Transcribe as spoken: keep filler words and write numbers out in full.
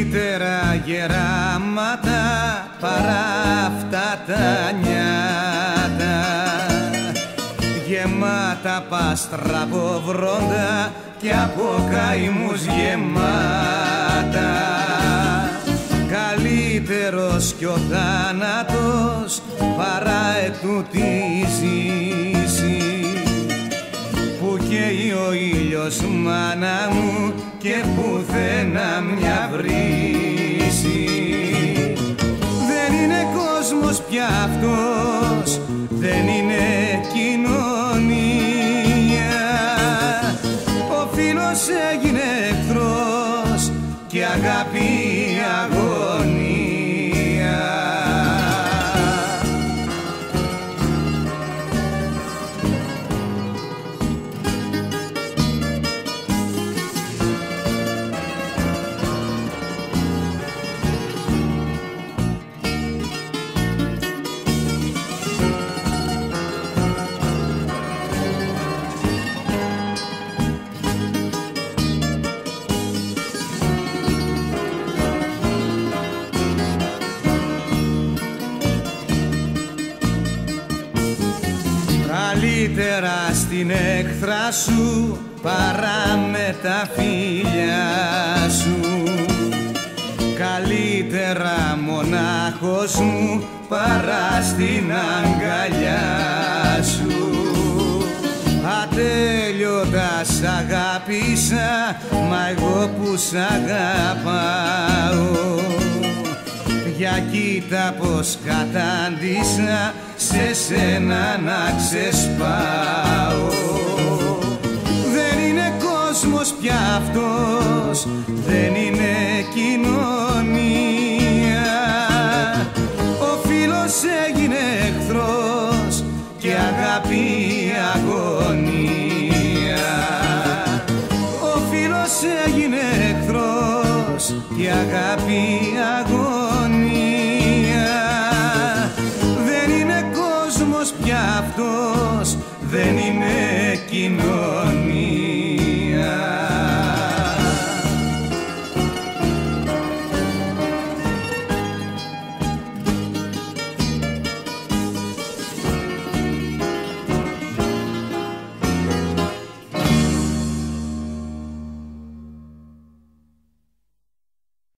Καλύτερα γεράματα παρά αυτά τα νιάτα, γεμάτα πάστρα από βρόντα και από καημούς γεμάτα. Καλύτερος κι ο θάνατος παρά ετούτη ζήση, που καίει ο ήλιος μάνα μου και πουθενά μια βρύση. Δεν είναι κόσμος πια αυτός, δεν είναι κοινωνία. Ο φίλος έγινε εχθρός και αγάπη αγωνία. Καλύτερα στην έχθρα σου παρά με τα φιλιά σου. Καλύτερα μονάχος μου παρά στην αγκαλιά σου. Ατέλειωτα σ' αγάπησα, μα εγώ που σ' αγαπάω. Για κοίτα πως κατάντησα σε σένα να ξεσπάω. Δεν είναι κόσμος πια αυτός, δεν